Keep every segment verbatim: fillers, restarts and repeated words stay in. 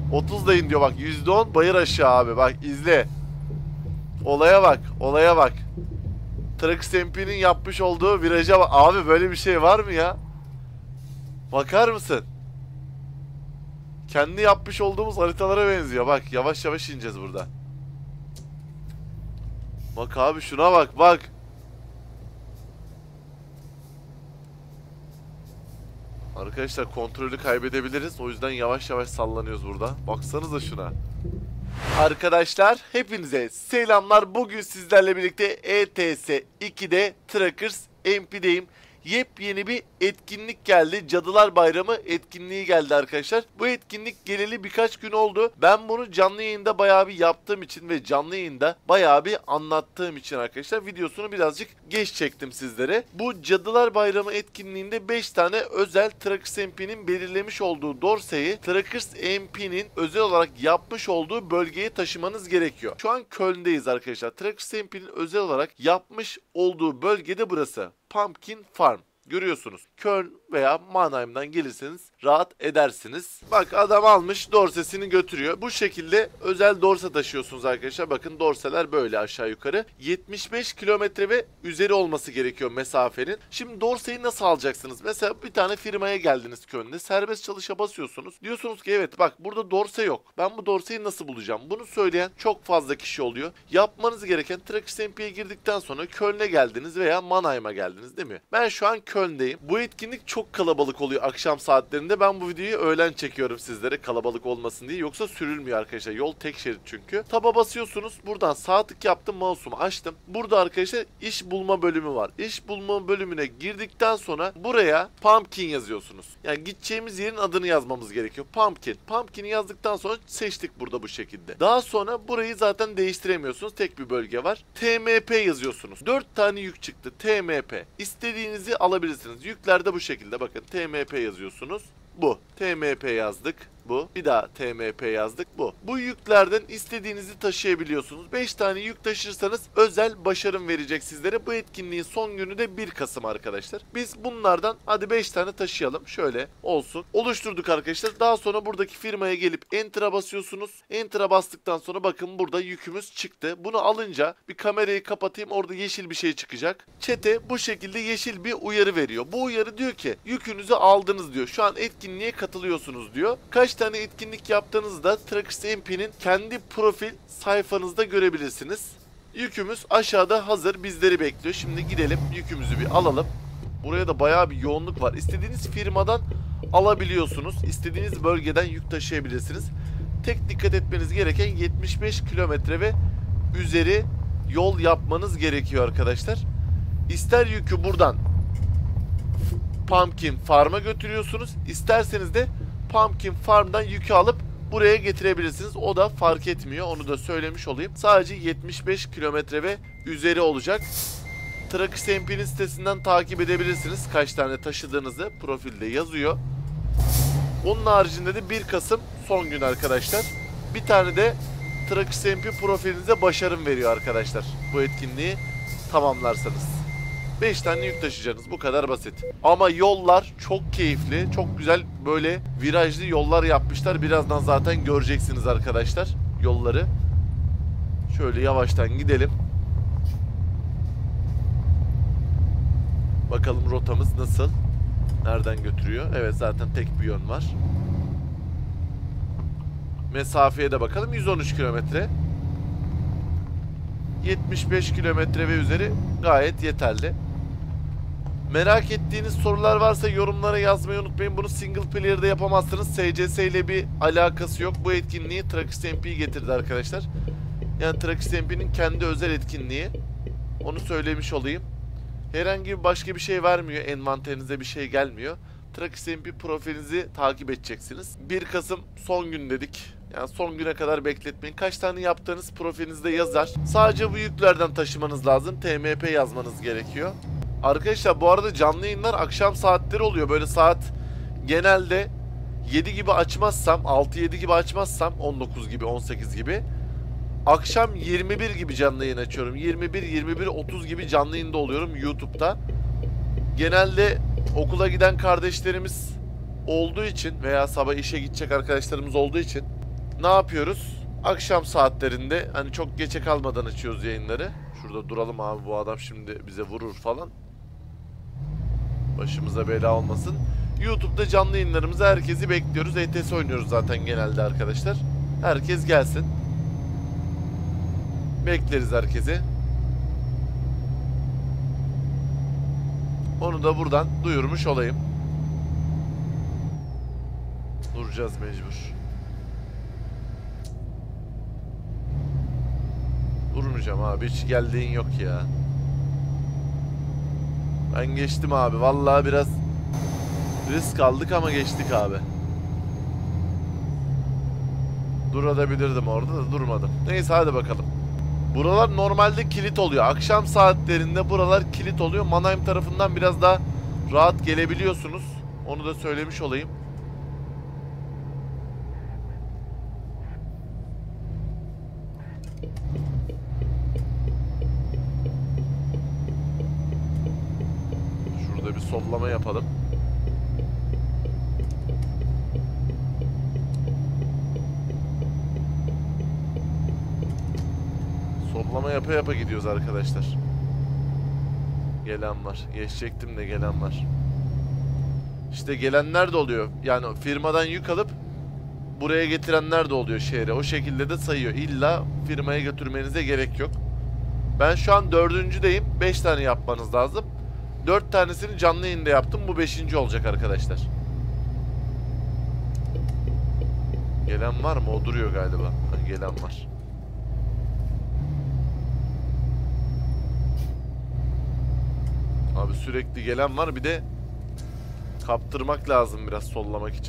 otuzla in diyor bak, yüzde on bayır aşağı abi, bak izle. Olaya bak, olaya bak. Trax M P'nin yapmış olduğu viraja bak. Abi böyle bir şey var mı ya? Bakar mısın? Kendi yapmış olduğumuz haritalara benziyor. Bak yavaş yavaş ineceğiz burada. Bak abi şuna bak bak. Arkadaşlar kontrolü kaybedebiliriz. O yüzden yavaş yavaş sallanıyoruz burada. Baksanıza şuna. Arkadaşlar hepinize selamlar. Bugün sizlerle birlikte E T S iki'de Trackers M P'deyim. Yepyeni bir etkinlik geldi. Cadılar Bayramı etkinliği geldi arkadaşlar. Bu etkinlik geleli birkaç gün oldu. Ben bunu canlı yayında bayağı bir yaptığım için ve canlı yayında bayağı bir anlattığım için arkadaşlar videosunu birazcık geç çektim sizlere. Bu Cadılar Bayramı etkinliğinde beş tane özel Trackers M P'nin belirlemiş olduğu dorseyi Trackers M P'nin özel olarak yapmış olduğu bölgeye taşımanız gerekiyor. Şu an Köln'deyiz arkadaşlar. Trackers M P'nin özel olarak yapmış olduğu bölgede burası. Pumpkin Farm. Görüyorsunuz. Köln veya Mannheim'dan gelirseniz rahat edersiniz. Bak adam almış dorsesini götürüyor. Bu şekilde özel dorse taşıyorsunuz arkadaşlar. Bakın dorseler böyle aşağı yukarı. yetmiş beş kilometre ve üzeri olması gerekiyor mesafenin. Şimdi dorseyi nasıl alacaksınız? Mesela bir tane firmaya geldiniz Köln'de. Serbest çalışa basıyorsunuz. Diyorsunuz ki evet bak burada dorse yok. Ben bu dorseyi nasıl bulacağım? Bunu söyleyen çok fazla kişi oluyor. Yapmanız gereken Trackers M P'ye girdikten sonra Köln'e geldiniz veya Mannheim'a geldiniz değil mi? Ben şu an Köln'deyim. Bu etkinlik çok kalabalık oluyor akşam saatlerinde. Ben bu videoyu öğlen çekiyorum sizlere kalabalık olmasın diye. Yoksa sürülmüyor arkadaşlar. Yol tek şerit çünkü. Taba basıyorsunuz. Buradan sağ tık yaptım. Mouse'umu açtım. Burada arkadaşlar iş bulma bölümü var. İş bulma bölümüne girdikten sonra buraya Pumpkin yazıyorsunuz. Yani gideceğimiz yerin adını yazmamız gerekiyor. Pumpkin. Pumpkin'i yazdıktan sonra seçtik burada bu şekilde. Daha sonra burayı zaten değiştiremiyorsunuz. Tek bir bölge var. T M P yazıyorsunuz. dört tane yük çıktı. T M P. İstediğinizi alabilirsiniz. Yüklerde bu şekilde bakın T M P yazıyorsunuz. Bu. T M P yazdık. Bu. Bir daha T M P yazdık. Bu. Bu yüklerden istediğinizi taşıyabiliyorsunuz. beş tane yük taşırsanız özel başarım verecek sizlere. Bu etkinliğin son günü de bir Kasım arkadaşlar. Biz bunlardan hadi beş tane taşıyalım. Şöyle olsun. Oluşturduk arkadaşlar. Daha sonra buradaki firmaya gelip Enter'a basıyorsunuz. Enter'a bastıktan sonra bakın burada yükümüz çıktı. Bunu alınca bir kamerayı kapatayım. Orada yeşil bir şey çıkacak. Chat'e bu şekilde yeşil bir uyarı veriyor. Bu uyarı diyor ki yükünüzü aldınız diyor. Şu an etkinliğe katılıyorsunuz diyor. Kaç tane etkinlik yaptığınızda Trackers M P'nin kendi profil sayfanızda görebilirsiniz. Yükümüz aşağıda hazır bizleri bekliyor. Şimdi gidelim yükümüzü bir alalım. Buraya da bayağı bir yoğunluk var. İstediğiniz firmadan alabiliyorsunuz. İstediğiniz bölgeden yük taşıyabilirsiniz. Tek dikkat etmeniz gereken yetmiş beş kilometre ve üzeri yol yapmanız gerekiyor arkadaşlar. İster yükü buradan Pumpkin Farm'a götürüyorsunuz. İsterseniz de Pumpkin Farm'dan yükü alıp buraya getirebilirsiniz. O da fark etmiyor. Onu da söylemiş olayım. Sadece yetmiş beş kilometre ve üzeri olacak. Trackers M P'nin sitesinden takip edebilirsiniz. Kaç tane taşıdığınızı profilde yazıyor. Onun haricinde de bir Kasım son gün arkadaşlar. Bir tane de Trackers M P profilinize başarım veriyor arkadaşlar. Bu etkinliği tamamlarsanız. beş tane yük taşıyacaksınız. Bu kadar basit. Ama yollar çok keyifli. Çok güzel böyle virajlı yollar yapmışlar. Birazdan zaten göreceksiniz arkadaşlar yolları. Şöyle yavaştan gidelim. Bakalım rotamız nasıl? Nereden götürüyor? Evet zaten tek bir yön var. Mesafeye de bakalım. yüz on üç kilometre. yetmiş beş kilometre ve üzeri gayet yeterli. Merak ettiğiniz sorular varsa yorumlara yazmayı unutmayın. Bunu single player'da yapamazsınız. S C S ile bir alakası yok. Bu etkinliği Trackers M P getirdi arkadaşlar. Yani Trackers M P'nin kendi özel etkinliği. Onu söylemiş olayım. Herhangi bir başka bir şey vermiyor. Envanterinize bir şey gelmiyor. Trackers M P profilinizi takip edeceksiniz. bir Kasım son gün dedik. Yani son güne kadar bekletmeyin. Kaç tane yaptığınız profilinizde yazar. Sadece bu yüklerden taşımanız lazım. T M P yazmanız gerekiyor. Arkadaşlar bu arada canlı yayınlar akşam saatleri oluyor. Böyle saat genelde yedi gibi açmazsam, altı yedi gibi açmazsam, on dokuz gibi, on sekiz gibi. Akşam yirmi bir gibi canlı yayın açıyorum. yirmi bir, yirmi bir otuz gibi canlı yayında oluyorum YouTube'da. Genelde okula giden kardeşlerimiz olduğu için veya sabah işe gidecek arkadaşlarımız olduğu için ne yapıyoruz? Akşam saatlerinde hani çok geçe kalmadan açıyoruz yayınları. Şurada duralım abi, bu adam şimdi bize vurur falan. Başımıza bela olmasın. YouTube'da canlı yayınlarımıza herkesi bekliyoruz. E T S oynuyoruz zaten genelde arkadaşlar. Herkes gelsin. Bekleriz herkesi. Onu da buradan duyurmuş olayım. Duracağız mecbur. Durmayacağım abi, hiç geldiğin yok ya. Ben geçtim abi. Vallahi biraz risk aldık ama geçtik abi. Durabilirdim orada da durmadım. Neyse hadi bakalım. Buralar normalde kilit oluyor. Akşam saatlerinde buralar kilit oluyor. Mannheim tarafından biraz daha rahat gelebiliyorsunuz. Onu da söylemiş olayım. Şurada bir sollama yapalım. Sollama yapa yapa gidiyoruz arkadaşlar. Gelen var. Geçecektim de gelen var. İşte gelenler de oluyor. Yani firmadan yük alıp buraya getirenler de oluyor şehre. O şekilde de sayıyor. İlla firmaya götürmenize gerek yok. Ben şu an dördüncüdeyim. Beş tane yapmanız lazım. Dört tanesini canlı yayında yaptım. Bu beşinci olacak arkadaşlar. Gelen var mı? O duruyor galiba. Ha, gelen var. Abi sürekli gelen var. Bir de kaptırmak lazım biraz sollamak için.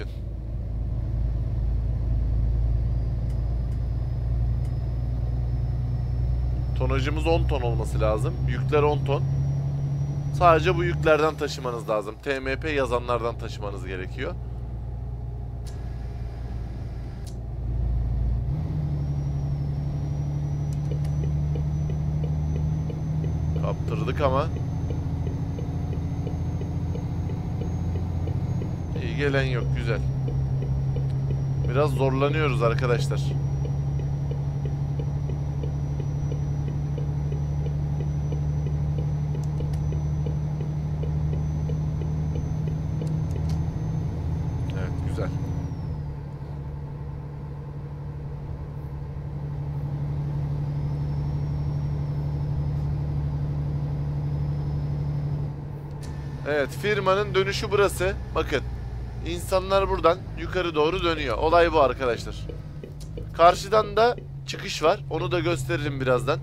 Tonajımız on ton olması lazım. Yükler on ton. Sadece bu yüklerden taşımanız lazım. T M P yazanlardan taşımanız gerekiyor. Kaptırdık ama. İyi gelen yok, güzel. Biraz zorlanıyoruz arkadaşlar. Evet, güzel. Evet, firmanın dönüşü burası. Bakın. İnsanlar buradan yukarı doğru dönüyor. Olay bu arkadaşlar. Karşıdan da çıkış var. Onu da gösteririm birazdan.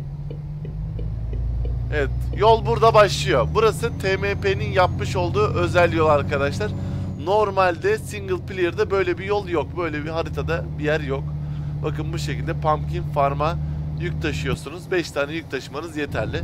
Evet. Yol burada başlıyor. Burası T M P'nin yapmış olduğu özel yol arkadaşlar. Normalde single player'da böyle bir yol yok. Böyle bir haritada bir yer yok. Bakın bu şekilde Pumpkin Farm'a yük taşıyorsunuz. beş tane yük taşımanız yeterli.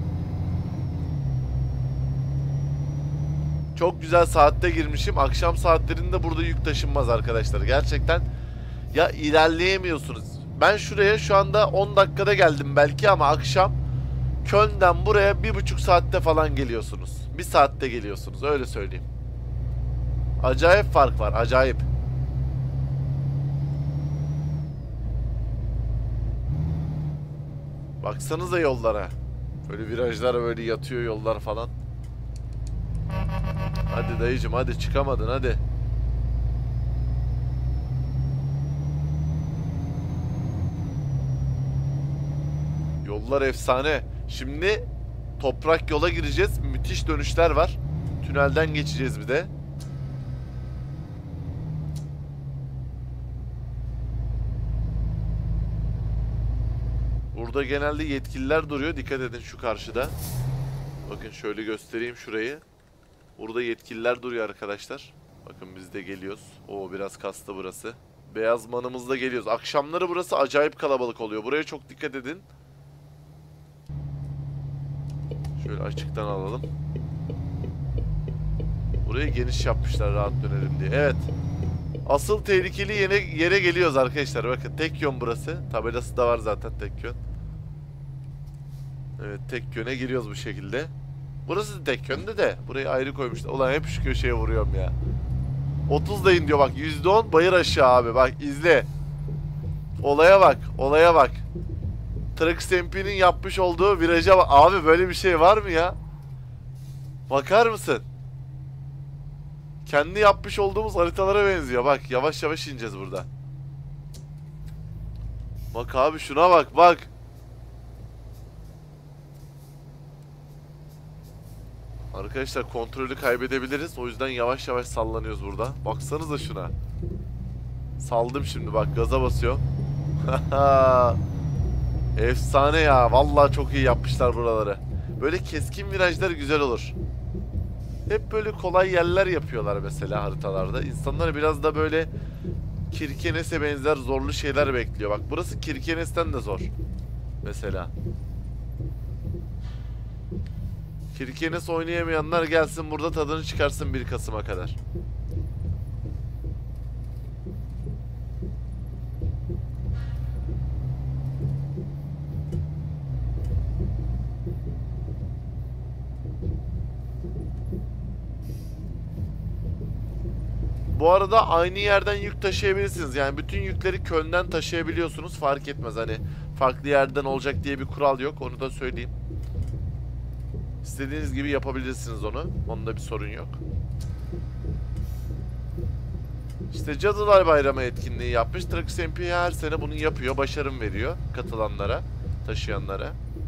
Çok güzel saatte girmişim. Akşam saatlerinde burada yük taşınmaz arkadaşlar. Gerçekten ya ilerleyemiyorsunuz. Ben şuraya şu anda on dakikada geldim belki ama akşam Köln'den buraya bir buçuk saatte falan geliyorsunuz. Bir saatte geliyorsunuz, öyle söyleyeyim. Acayip fark var, acayip. Baksanıza yollara. Böyle virajlar böyle yatıyor yollar falan. Hadi dayıcım, hadi çıkamadın, hadi. Yollar efsane. Şimdi toprak yola gireceğiz. Müthiş dönüşler var. Tünelden geçeceğiz bir de. Burada genelde yetkililer duruyor. Dikkat edin şu karşıda. Bakın şöyle göstereyim şurayı. Burada yetkililer duruyor arkadaşlar. Bakın biz de geliyoruz. Oo, biraz kastı burası. Beyaz manımızla geliyoruz. Akşamları burası acayip kalabalık oluyor. Buraya çok dikkat edin. Şöyle açıktan alalım. Burayı geniş yapmışlar rahat dönelim diye. Evet. Asıl tehlikeli yere, yere geliyoruz arkadaşlar. Bakın tek yön burası. Tabelası da var zaten tek yön. Evet, tek yöne giriyoruz bu şekilde. Burası da tek yönde de. Burayı ayrı koymuşlar. Ulan hep şu köşeye vuruyorum ya. otuz dayın diyor bak. yüzde on bayır aşağı abi. Bak izle. Olaya bak. Olaya bak. Trax M P'nin yapmış olduğu viraja bak. Abi böyle bir şey var mı ya? Bakar mısın? Kendi yapmış olduğumuz haritalara benziyor. Bak yavaş yavaş ineceğiz burada. Bak abi şuna bak bak. Arkadaşlar kontrolü kaybedebiliriz. O yüzden yavaş yavaş sallanıyoruz burada. Baksanıza şuna. Saldım şimdi bak gaza basıyor. Efsane ya. Vallahi çok iyi yapmışlar buraları. Böyle keskin virajlar güzel olur. Hep böyle kolay yerler yapıyorlar mesela haritalarda. İnsanlar biraz da böyle Kirkenes'e benzer zorlu şeyler bekliyor. Bak burası Kirkenes'ten de zor. Mesela. Kirkenes oynayamayanlar gelsin burada tadını çıkarsın bir Kasım'a kadar. Bu arada aynı yerden yük taşıyabilirsiniz. Yani bütün yükleri Köln'den taşıyabiliyorsunuz. Fark etmez hani farklı yerden olacak diye bir kural yok. Onu da söyleyeyim. İstediğiniz gibi yapabilirsiniz onu. Onda bir sorun yok. İşte Cadılar Bayramı etkinliği yapmış. Trax M P her sene bunu yapıyor. Başarım veriyor katılanlara, taşıyanlara.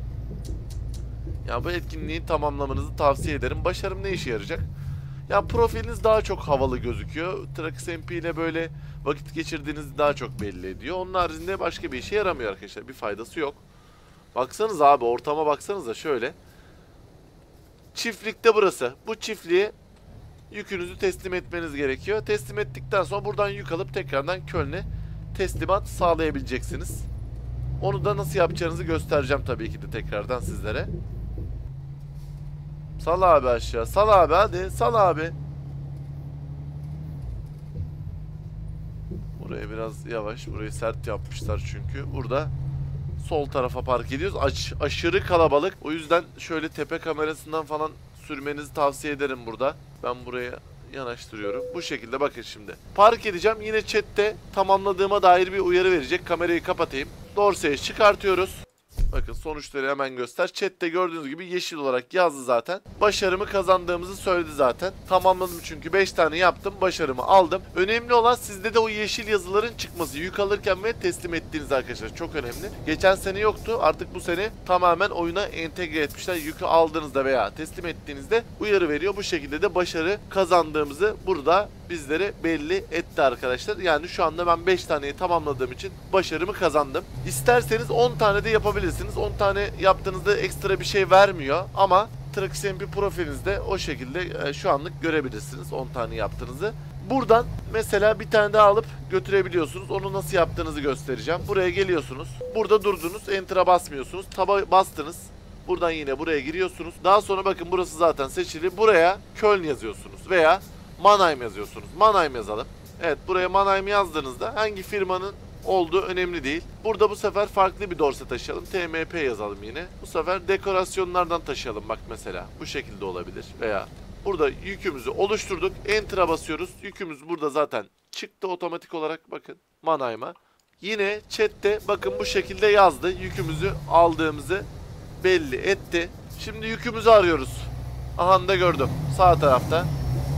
Ya bu etkinliği tamamlamanızı tavsiye ederim. Başarım ne işe yarayacak? Ya profiliniz daha çok havalı gözüküyor. Trax M P ile böyle vakit geçirdiğinizi daha çok belli ediyor. Onun haricinde başka bir işe yaramıyor arkadaşlar. Bir faydası yok. Baksanız abi ortama baksanıza şöyle. Çiftlikte burası. Bu çiftliğe yükünüzü teslim etmeniz gerekiyor. Teslim ettikten sonra buradan yük alıp tekrardan Köln'e teslimat sağlayabileceksiniz. Onu da nasıl yapacağınızı göstereceğim tabii ki de tekrardan sizlere. Sal abi aşağı. Sal abi hadi. Sal abi. Buraya biraz yavaş. Burayı sert yapmışlar çünkü. Burada sol tarafa park ediyoruz. Aş aşırı kalabalık. O yüzden şöyle tepe kamerasından falan sürmenizi tavsiye ederim burada. Ben buraya yanaştırıyorum. Bu şekilde bakın şimdi. Park edeceğim. Yine chatte tamamladığıma dair bir uyarı verecek. Kamerayı kapatayım. Dorse'yi çıkartıyoruz. Bakın sonuçları hemen göster. Chat'te gördüğünüz gibi yeşil olarak yazdı zaten. Başarımı kazandığımızı söyledi zaten. Tamamladım çünkü beş tane yaptım. Başarımı aldım. Önemli olan sizde de o yeşil yazıların çıkması. Yük alırken ve teslim ettiğiniz arkadaşlar. Çok önemli. Geçen sene yoktu. Artık bu sene tamamen oyuna entegre etmişler. Yükü aldığınızda veya teslim ettiğinizde uyarı veriyor. Bu şekilde de başarı kazandığımızı burada bizlere belli etti arkadaşlar. Yani şu anda ben beş taneyi tamamladığım için başarımı kazandım. İsterseniz on tane de yapabilirsiniz. on tane yaptığınızda ekstra bir şey vermiyor ama Trax M P profilinizde o şekilde şu anlık görebilirsiniz on tane yaptığınızı. Buradan mesela bir tane daha alıp götürebiliyorsunuz. Onu nasıl yaptığınızı göstereceğim. Buraya geliyorsunuz. Burada durdunuz. Enter'a basmıyorsunuz. Taba bastınız. Buradan yine buraya giriyorsunuz. Daha sonra bakın burası zaten seçili. Buraya Köln yazıyorsunuz veya Mannheim yazıyorsunuz. Mannheim yazalım. Evet buraya Mannheim yazdığınızda hangi firmanın olduğu önemli değil. Burada bu sefer farklı bir dorse taşıyalım. T M P yazalım yine. Bu sefer dekorasyonlardan taşıyalım bak mesela. Bu şekilde olabilir. Veya burada yükümüzü oluşturduk. Enter'a basıyoruz. Yükümüz burada zaten çıktı otomatik olarak bakın Mannheim'a. Yine chatte bakın bu şekilde yazdı. Yükümüzü aldığımızı belli etti. Şimdi yükümüzü arıyoruz. Aha da gördüm. Sağ tarafta.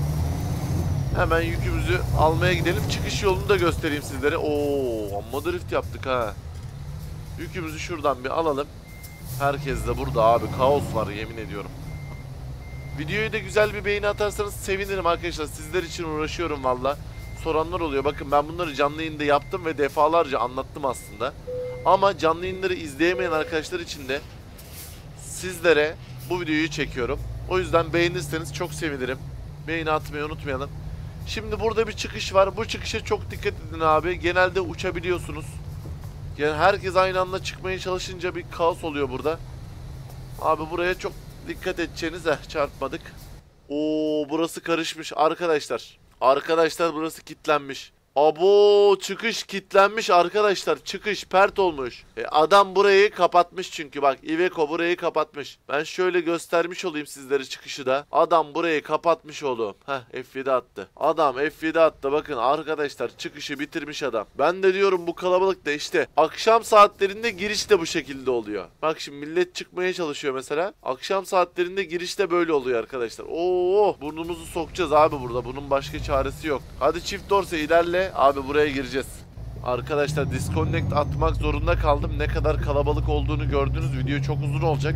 Hemen yükümüzü almaya gidelim. Çıkış yolunu da göstereyim sizlere. Oo, amma drift yaptık ha. Yükümüzü şuradan bir alalım. Herkes de burada abi. Kaos var yemin ediyorum. Videoyu da güzel bir beğeni atarsanız sevinirim arkadaşlar. Sizler için uğraşıyorum valla. Soranlar oluyor. Bakın ben bunları canlı yayında yaptım ve defalarca anlattım aslında. Ama canlı yayınları izleyemeyen arkadaşlar için de sizlere bu videoyu çekiyorum. O yüzden beğenirseniz çok sevinirim. Beğeni atmayı unutmayalım. Şimdi burada bir çıkış var. Bu çıkışa çok dikkat edin abi. Genelde uçabiliyorsunuz. Yani herkes aynı anda çıkmaya çalışınca bir kaos oluyor burada. Abi buraya çok dikkat edeceğiniz. Eh çarpmadık. Oo burası karışmış arkadaşlar. Arkadaşlar burası kilitlenmiş. Abo, çıkış kilitlenmiş arkadaşlar. Çıkış pert olmuş. E, adam burayı kapatmış çünkü bak. Iveco burayı kapatmış. Ben şöyle göstermiş olayım sizlere çıkışı da. Adam burayı kapatmış oğlum. Heh, F yedi attı. Adam F yedi attı. Bakın arkadaşlar, çıkışı bitirmiş adam. Ben de diyorum bu kalabalık da işte. Akşam saatlerinde giriş de bu şekilde oluyor. Bak şimdi millet çıkmaya çalışıyor mesela. Akşam saatlerinde giriş de böyle oluyor arkadaşlar. Oo, burnumuzu sokacağız abi burada. Bunun başka çaresi yok. Hadi çift dorse ilerle. Abi buraya gireceğiz. Arkadaşlar disconnect atmak zorunda kaldım. Ne kadar kalabalık olduğunu gördünüz. Video çok uzun olacak.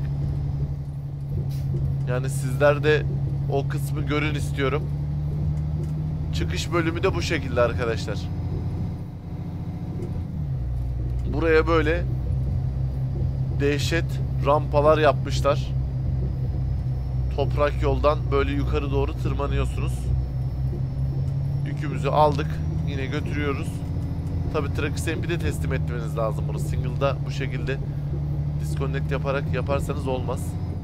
Yani sizler de o kısmı görün istiyorum. Çıkış bölümü de bu şekilde arkadaşlar. Buraya böyle dehşet rampalar yapmışlar. Toprak yoldan böyle yukarı doğru tırmanıyorsunuz. Yükümüzü aldık. Yine götürüyoruz. Tabi Tracker M P'de teslim etmeniz lazım bunu. Single'da bu şekilde disconnect yaparak yaparsanız olmaz.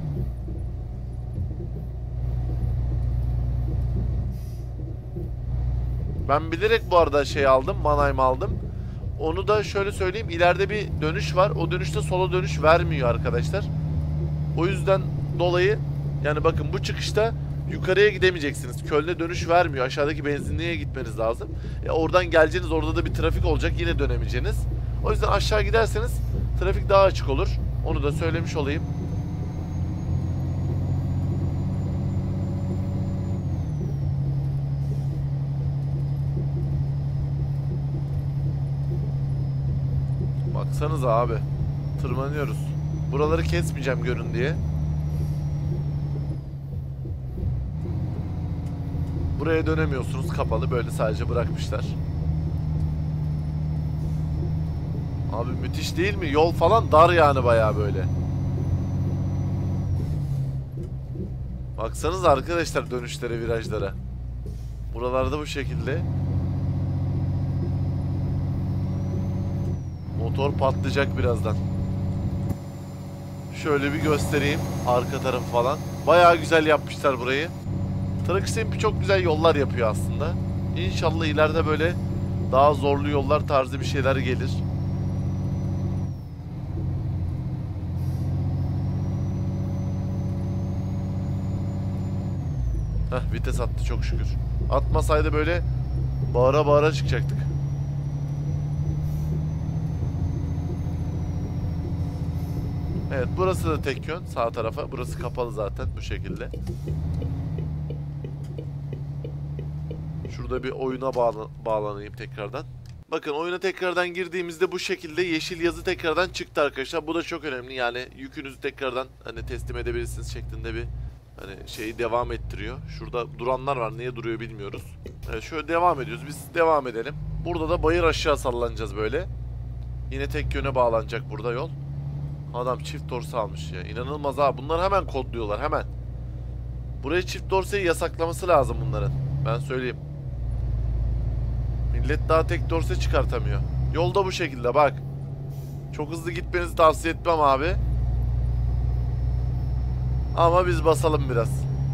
Ben bilerek bu arada şey aldım. Mannheim aldım. Onu da şöyle söyleyeyim. İleride bir dönüş var. O dönüşte sola dönüş vermiyor arkadaşlar. O yüzden dolayı yani bakın bu çıkışta yukarıya gidemeyeceksiniz. Köln'e dönüş vermiyor. Aşağıdaki benzinliğe gitmeniz lazım. E oradan geleceğiniz, orada da bir trafik olacak. Yine dönemeyeceğiniz. O yüzden aşağı giderseniz trafik daha açık olur. Onu da söylemiş olayım. Baksanıza abi. Tırmanıyoruz. Buraları kesmeyeceğim görün diye. Buraya dönemiyorsunuz, kapalı, böyle sadece bırakmışlar. Abi müthiş değil mi? Yol falan dar yani, bayağı böyle. Baksanız arkadaşlar dönüşlere, virajlara. Buralarda bu şekilde. Motor patlayacak birazdan. Şöyle bir göstereyim arka tarafı falan. Bayağı güzel yapmışlar burayı. Tracker M P çok güzel yollar yapıyor aslında. İnşallah ileride böyle daha zorlu yollar tarzı bir şeyler gelir. Heh, vites attı çok şükür. Atmasaydı böyle bağıra bağıra çıkacaktık. Evet, burası da tek yön sağ tarafa. Burası kapalı zaten bu şekilde. Şurada bir oyuna bağla bağlanayım tekrardan. Bakın oyuna tekrardan girdiğimizde bu şekilde yeşil yazı tekrardan çıktı arkadaşlar. Bu da çok önemli, yani yükünüzü tekrardan hani teslim edebilirsiniz şeklinde bir hani şeyi devam ettiriyor. Şurada duranlar var, niye duruyor bilmiyoruz. Evet, şöyle devam ediyoruz, biz devam edelim. Burada da bayır aşağı sallanacağız böyle. Yine tek yöne bağlanacak burada yol. Adam çift dorse almış ya, inanılmaz ha. Bunlar hemen kodluyorlar hemen. Buraya çift dorseyi yasaklaması lazım bunların, ben söyleyeyim. Millet daha tek dorse çıkartamıyor. Yolda bu şekilde bak. Çok hızlı gitmenizi tavsiye etmem abi. Ama biz basalım biraz.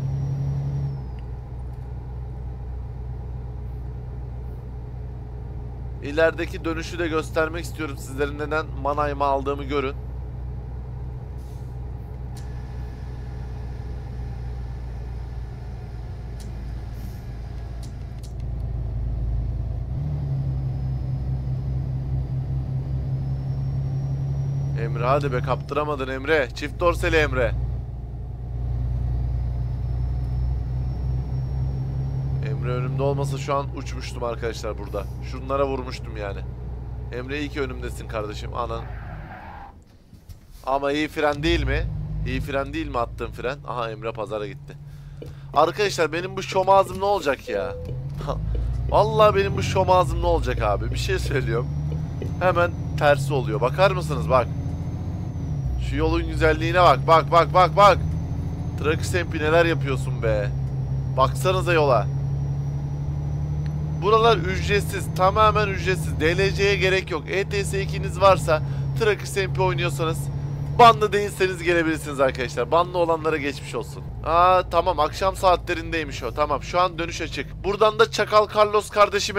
İlerideki dönüşü de göstermek istiyorum sizlerin, neden Mannheim'a aldığımı görün. Emre hadi be, kaptıramadın Emre. Çift dorseli Emre. Emre önümde olmasa şu an uçmuştum arkadaşlar burada. Şunlara vurmuştum yani. Emre iyi ki önümdesin kardeşim. Anan. Ama iyi fren değil mi? İyi fren değil mi attığım fren? Aha, Emre pazara gitti. Arkadaşlar benim bu şom ağzım ne olacak ya? Vallahi benim bu şom ağzım ne olacak abi? Bir şey söylüyorum. Hemen tersi oluyor. Bakar mısınız bak. Şu yolun güzelliğine bak. Bak bak bak bak. Tracker M P neler yapıyorsun be. Baksanıza yola. Buralar ücretsiz. Tamamen ücretsiz. D L C'ye gerek yok. E T S ikiniz varsa, Tracker M P oynuyorsanız, banlı değilseniz gelebilirsiniz arkadaşlar. Banlı olanlara geçmiş olsun. Aa tamam, akşam saatlerindeymiş o. Tamam, şu an dönüş açık. Buradan da Çakal Carlos kardeşime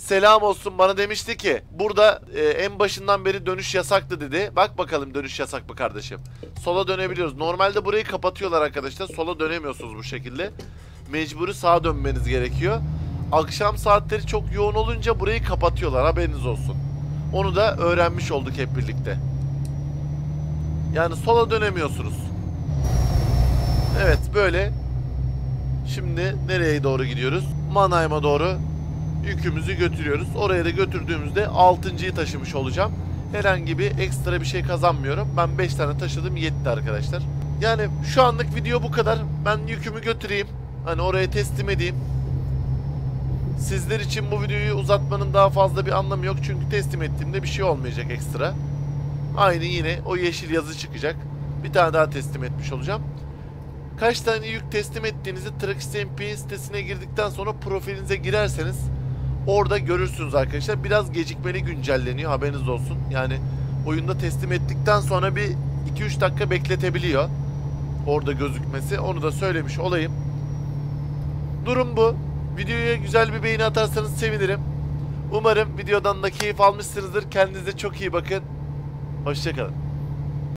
selam olsun, bana demişti ki burada e, en başından beri dönüş yasaktı dedi. Bak bakalım dönüş yasak mı kardeşim? Sola dönebiliyoruz. Normalde burayı kapatıyorlar arkadaşlar. Sola dönemiyorsunuz bu şekilde. Mecburi sağa dönmeniz gerekiyor. Akşam saatleri çok yoğun olunca burayı kapatıyorlar, haberiniz olsun. Onu da öğrenmiş olduk hep birlikte. Yani sola dönemiyorsunuz. Evet böyle. Şimdi nereye doğru gidiyoruz? Mannheim'a doğru yükümüzü götürüyoruz. Oraya da götürdüğümüzde altıncıyı taşımış olacağım. Herhangi bir ekstra bir şey kazanmıyorum. Ben beş tane taşıdım, yetti arkadaşlar. Yani şu anlık video bu kadar. Ben yükümü götüreyim. Hani oraya teslim edeyim. Sizler için bu videoyu uzatmanın daha fazla bir anlamı yok. Çünkü teslim ettiğimde bir şey olmayacak ekstra. Aynı yine o yeşil yazı çıkacak. Bir tane daha teslim etmiş olacağım. Kaç tane yük teslim ettiğinizi Trax M P sitesine girdikten sonra profilinize girerseniz orada görürsünüz arkadaşlar. Biraz gecikmeli güncelleniyor, haberiniz olsun. Yani oyunda teslim ettikten sonra bir iki üç dakika bekletebiliyor orada gözükmesi. Onu da söylemiş olayım. Durum bu. Videoya güzel bir beğeni atarsanız sevinirim. Umarım videodan da keyif almışsınızdır. Kendinize çok iyi bakın. Hoşça kalın.